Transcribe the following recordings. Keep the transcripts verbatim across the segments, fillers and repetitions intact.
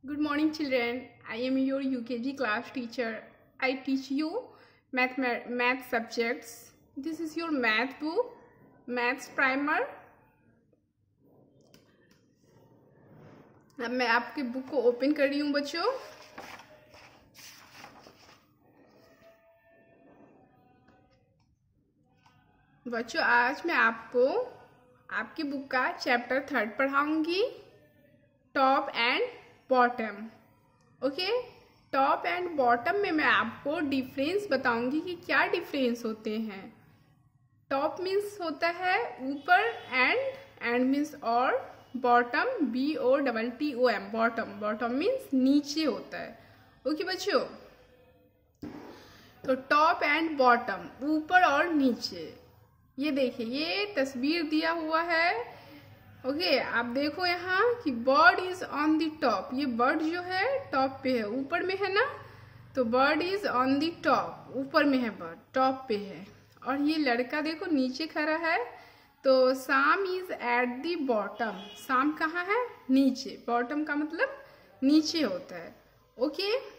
Good morning, children. I am your U K G class teacher. I teach you math math subjects. This is your math book, maths primer. अब मैं आपके book को open कर रही हूँ बच्चों। बच्चों आज मैं आपको आपकी बुक का चैप्टर थर्ड पढ़ाऊंगी, top and bottom. Okay, top and bottom में मैं आपको डिफरेंस बताऊंगी कि क्या डिफरेंस होते हैं। टॉप मीन्स होता है ऊपर, एंड एंड मीन्स और, bottom B O double T O M bottom bottom means नीचे होता है। ओके बच्चों, तो टॉप एंड बॉटम ऊपर और नीचे। ये देखिए, ये तस्वीर दिया हुआ है। ओके okay, आप देखो यहाँ कि bird is on the top. ये बर्ड जो है टॉप पे है, ऊपर में है ना, तो bird is on the top, ऊपर में है बर्ड, टॉप पे है। और ये लड़का देखो नीचे खड़ा है, तो शाम इज एट द बॉटम। शाम कहाँ है? नीचे। बॉटम का मतलब नीचे होता है। Okay okay?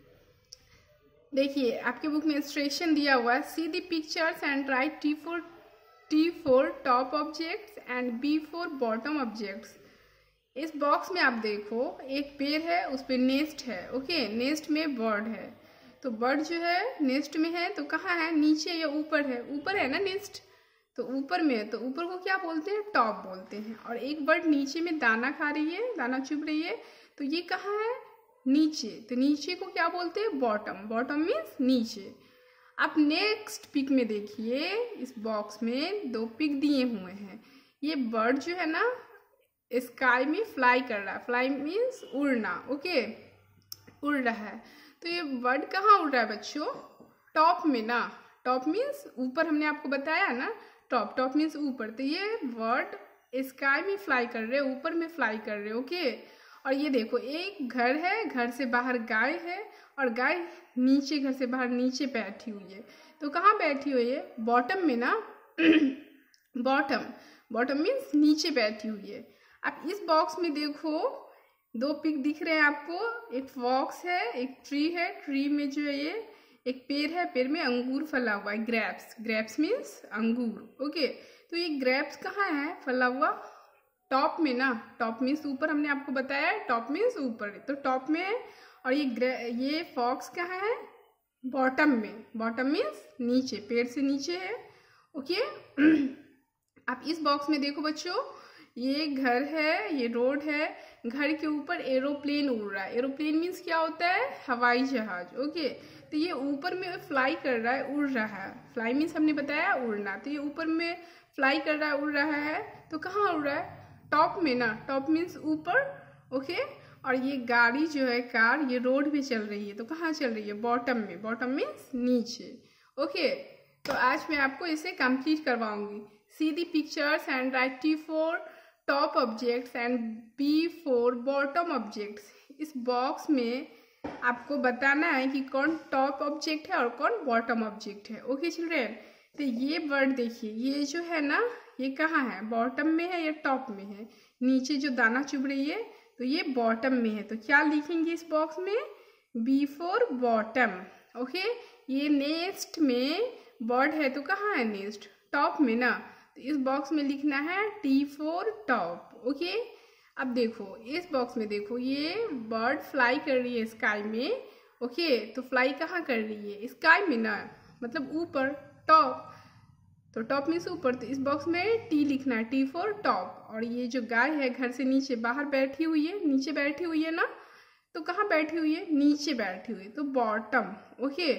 देखिए आपके बुक में इंस्ट्रक्शन दिया हुआ है, see the pictures and write T for T for top objects and B for bottom objects. इस बॉक्स में आप देखो एक पेड़ है, उस पर नेस्ट है। ओके, नेस्ट में बर्ड है, तो बर्ड जो है नेस्ट में है, तो कहाँ है? नीचे या ऊपर है? ऊपर है ना नेस्ट, तो ऊपर में है, तो ऊपर को क्या बोलते हैं? टॉप बोलते हैं। और एक बर्ड नीचे में दाना खा रही है, दाना चुभ रही है, तो ये कहाँ है? नीचे। तो नीचे को क्या बोलते हैं? बॉटम। बॉटम मीन्स नीचे। आप नेक्स्ट पिक में देखिए, इस बॉक्स में दो पिक दिए हुए हैं। ये बर्ड जो है ना स्काई में फ्लाई कर रहा है। फ्लाई मीन्स उड़ना। ओके, उड़ रहा है। तो ये बर्ड कहाँ उड़ रहा है बच्चों? टॉप में ना। टॉप मीन्स ऊपर, हमने आपको बताया ना, टॉप। टॉप मीन्स ऊपर। तो ये बर्ड स्काई में फ्लाई कर रहे, ऊपर में फ्लाई कर रहे। ओके, और ये देखो एक घर है, घर से बाहर गाय है, और गाय नीचे, घर से बाहर नीचे बैठी हुई है। तो कहाँ बैठी हुई है? बॉटम में ना। बॉटम बॉटम मीन्स नीचे बैठी हुई है। अब इस बॉक्स में देखो दो पिक दिख रहे हैं आपको। एक फॉक्स है, एक ट्री है। ट्री में जो है ये एक पेड़ है, पेड़ में अंगूर फला हुआ है, ग्रेप्स। ग्रेप्स मीन्स अंगूर। ओके, तो ये ग्रेप्स कहाँ है फला हुआ? टॉप में ना। टॉप मीन्स ऊपर, हमने आपको बताया टॉप मीन्स ऊपर, तो टॉप में है। और ये ये फॉक्स कहाँ है? बॉटम में। बॉटम मीन्स नीचे, पेड़ से नीचे है। ओके, आप इस बॉक्स में देखो बच्चों, ये घर है, ये रोड है, घर के ऊपर एरोप्लेन उड़ रहा है। एरोप्लेन मीन्स क्या होता है? हवाई जहाज। ओके, तो ये ऊपर में फ्लाई कर रहा है, उड़ रहा है। फ्लाई मीन्स हमने बताया उड़ना, तो ये ऊपर में फ्लाई कर रहा है, उड़ रहा है। तो कहाँ उड़ रहा है? टॉप में ना। टॉप मीन्स ऊपर। ओके, और ये गाड़ी जो है, कार, ये रोड पे चल रही है, तो कहाँ चल रही है? बॉटम में। बॉटम मीन्स नीचे। ओके, तो आज मैं आपको इसे कंप्लीट करवाऊंगी। See the pictures and write T for top objects and B for bottom objects. इस बॉक्स में आपको बताना है कि कौन टॉप ऑब्जेक्ट है और कौन बॉटम ऑब्जेक्ट है। ओके चिल्ड्रेन, तो ये वर्ड देखिए, ये जो है ना, ये कहाँ है? बॉटम में है या टॉप में है? नीचे जो दाना चुभ रही है, तो ये बॉटम में है। तो क्या लिखेंगे इस बॉक्स में? B for bottom. ओके, ये नेस्ट में बर्ड है, तो कहाँ है नेस्ट? टॉप में ना। तो इस बॉक्स में लिखना है टी फोर टॉप। ओके, अब देखो इस बॉक्स में देखो, ये बर्ड फ्लाई कर रही है स्काई में। ओके, तो फ्लाई कहाँ कर रही है? स्काई में ना, मतलब ऊपर, टॉप। तो टॉप मीन्स ऊपर, तो इस बॉक्स में टी लिखना है, टी फॉर टॉप। और ये जो गाय है घर से नीचे बाहर बैठी हुई है, नीचे बैठी हुई है ना, तो कहाँ बैठी हुई है? नीचे बैठी हुई है, तो bottom. Okay,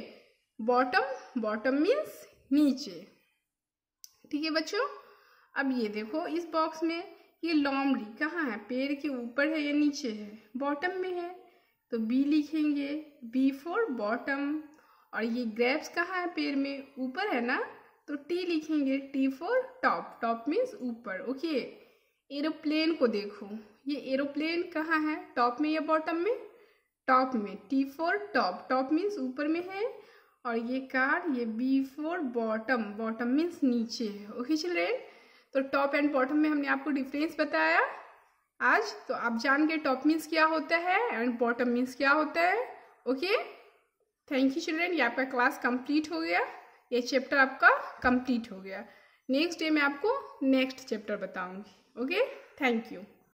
bottom. Bottom means नीचे। ठीक है बच्चों, अब ये देखो इस बॉक्स में ये लोमड़ी कहाँ है? पेड़ के ऊपर है या नीचे है? बॉटम में है, तो बी लिखेंगे, बी फॉर बॉटम। और ये ग्रेप्स कहाँ है? पेड़ में ऊपर है ना, तो टी लिखेंगे, T for top. Top means ऊपर। ओके, एरोप्लेन को देखो, ये एरोप्लेन कहाँ है? टॉप में या बॉटम में? टॉप में। T for top. Top means ऊपर में है। और ये कार, ये B for bottom. Bottom means नीचे है। ओके चिल्ड्रेन, तो टॉप एंड बॉटम में हमने आपको डिफरेंस बताया। आज। तो आप जान गए टॉप मीन्स क्या होता है एंड बॉटम मीन्स क्या होता है। Okay, thank you children. ये आपका क्लास कंप्लीट हो गया, ये चैप्टर आपका कंप्लीट हो गया। नेक्स्ट डे मैं आपको नेक्स्ट चैप्टर बताऊंगी। Okay, thank you.